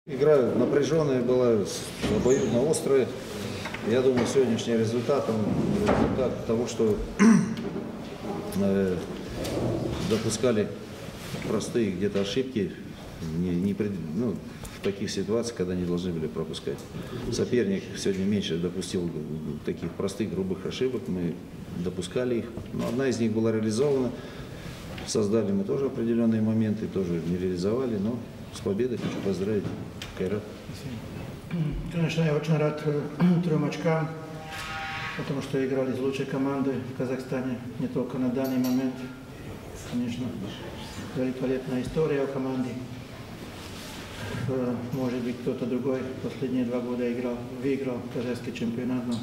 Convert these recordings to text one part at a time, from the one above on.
Игра напряженная была, обоюдно острая. Я думаю, сегодняшний результат того, что допускали простые где-то ошибки в таких ситуациях, когда не должны были пропускать. Соперник сегодня меньше допустил таких простых, грубых ошибок, мы допускали их. Но одна из них была реализована. Создали мы тоже определенные моменты, тоже не реализовали, но с победой хочу поздравить Кайрат. Конечно, я очень рад 3 очкам, потому что играли с лучшей командой в Казахстане, не только на данный момент. Конечно, великолепная история у команды. Может быть, кто-то другой последние 2 года выиграл казахский чемпионат, но,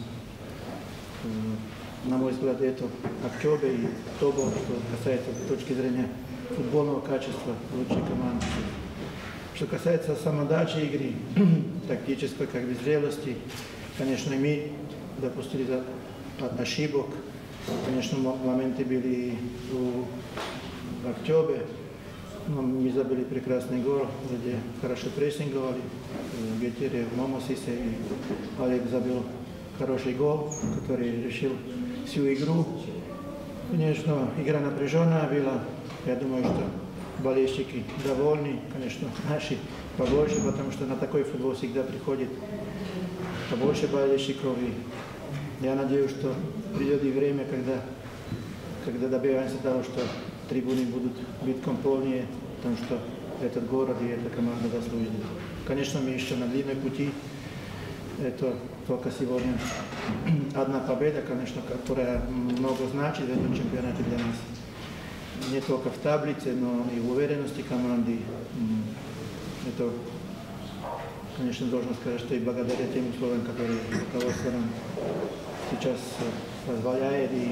на мой взгляд, это Акчобе и Тобо, что касается с точки зрения футбольного качества лучшей команды. Что касается самодачи игры, тактической как бы зрелости, конечно, мы допустили ошибок. Конечно, моменты были у Акчобе, но мы забили прекрасный гол, где хорошо прессинговали. Гетере, Момосисе и Олег забил хороший гол, который решил всю игру. Конечно, игра напряженная была. Я думаю, что болельщики довольны, конечно, наши побольше, потому что на такой футбол всегда приходит побольше болельщиков. И я надеюсь, что придет и время, когда добиваемся того, что трибуны будут битком полнее, потому что этот город и эта команда заслужили. Конечно, мы еще на длинном пути. Это только сегодня одна победа, конечно, которая много значит в этом чемпионате для нас. Не только в таблице, но и в уверенности команды. Это, конечно, должен сказать, что и благодаря тем условиям, которые руководство нам сейчас позволяет и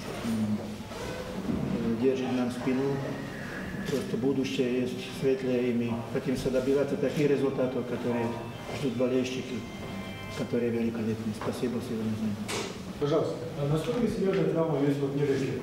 держит нам спину. Просто будущее есть светлое, и мы хотим добиваться таких результатов, которые ждут болельщики, которые великолепны. Спасибо всем. Пожалуйста. А насколько серьезная травма есть в Нерехе?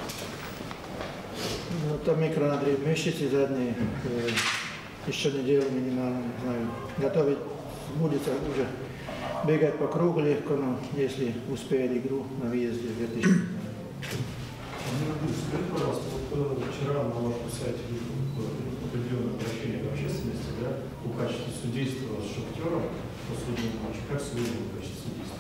Там микронадрыв мышцы задние, еще неделю минимально, не знаю, готовить будет уже бегать по кругу легко, но если успеет игру на выезде в 2000. Скажите, пожалуйста, вот вчера на вашем сайте определенное обращение к общественности, да, по качеству судейства с Шахтером в последнем матче. Как сегодня в качестве судейства?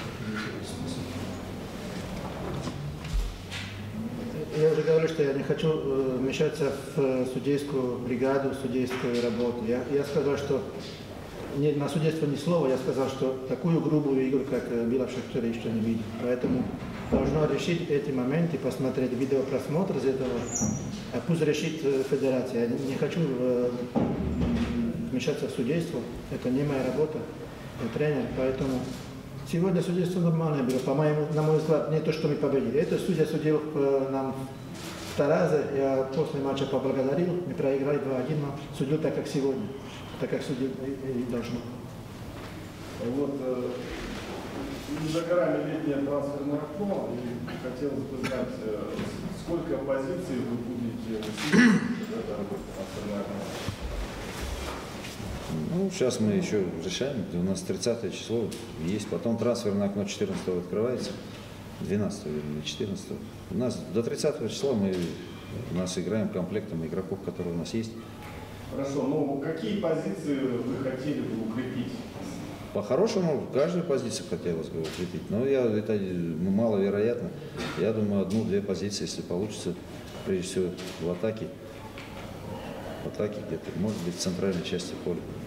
Я уже говорю, что я не хочу вмешаться в судейскую бригаду, в судейскую работу. Я сказал, что на судейство ни слова, я сказал, что такую грубую игру, как была в Шахтере, еще не видел. Поэтому должно решить эти моменты, посмотреть видеопросмотр из этого, а пусть решит федерация. Я не хочу вмешаться в судейство, это не моя работа, я тренер, поэтому сегодня судейство нормальное было, по-моему, на мой взгляд, не то, что мы победили. Это судья судил нам в Таразе, я после матча поблагодарил, мы проиграли 2-1, но судил так, как сегодня, так, как судил и должно. Вот, за горами летнее трансферное окно, и хотелось бы знать, сколько позиций вы будете усиливать в этой работе трансферное окно? Ну, сейчас мы еще решаем, у нас 30 число есть, потом трансферное окно 14 открывается, 12 вернее, 14. У нас до 30 числа у нас играем комплектом игроков, которые у нас есть. Хорошо, но какие позиции вы хотели бы укрепить? По-хорошему, каждую позицию хотелось бы укрепить, но это маловероятно. Я думаю, 1-2 позиции, если получится, прежде всего в атаке где-то, может быть, в центральной части поля.